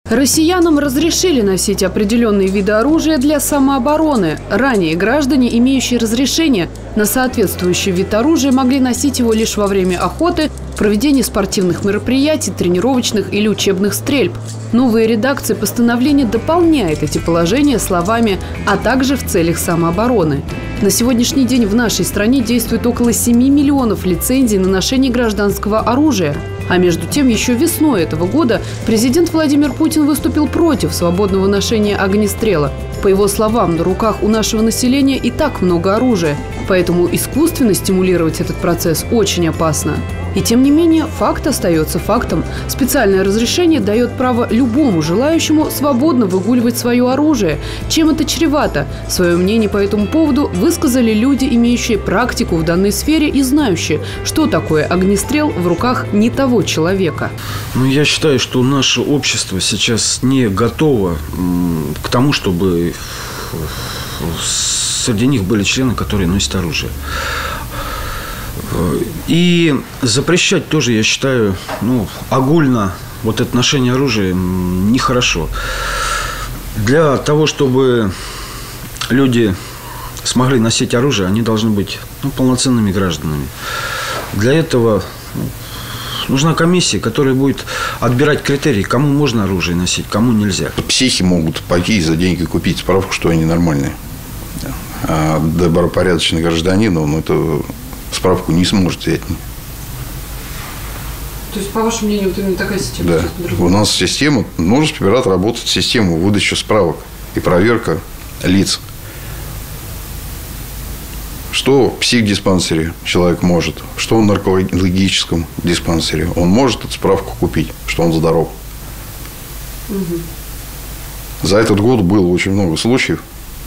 Россиянам разрешили носить определенные виды оружия для самообороны. Ранее граждане, имеющие разрешение на соответствующий вид оружия, могли носить его лишь во время охоты, проведения спортивных мероприятий, тренировочных или учебных стрельб. Новая редакция постановления дополняет эти положения словами «а также в целях самообороны». На сегодняшний день в нашей стране действует около 7 миллионов лицензий на ношение гражданского оружия. А между тем, еще весной этого года президент Владимир Путин выступил против свободного ношения огнестрела. По его словам, на руках у нашего населения и так много оружия, поэтому искусственно стимулировать этот процесс очень опасно. И тем не менее, факт остается фактом. Специальное разрешение дает право любому желающему свободно выгуливать свое оружие. Чем это чревато? Свое мнение по этому поводу высказали люди, имеющие практику в данной сфере и знающие, что такое огнестрел в руках не того человека. Я считаю, что наше общество сейчас не готово к тому, чтобы среди них были члены, которые носят оружие. И запрещать тоже, я считаю, огульно вот это ношение оружия нехорошо. Для того, чтобы люди смогли носить оружие, они должны быть полноценными гражданами. Для этого нужна комиссия, которая будет отбирать критерии, кому можно оружие носить, кому нельзя. Психи могут пойти и за деньги купить справку, что они нормальные. А добропорядочный гражданин, он эту справку не сможет взять. То есть, по вашему мнению, вот именно такая система? Да. У нас система, нужно сперва отработать систему выдачи справок и проверка лиц. Что в психдиспансере человек может, что в наркологическом диспансере. Он может эту справку купить, что он здоров. Угу. За этот год было очень много случаев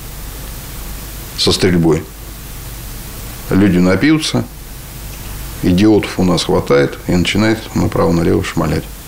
со стрельбой. Люди напьются, идиотов у нас хватает и начинают направо-налево шмалять.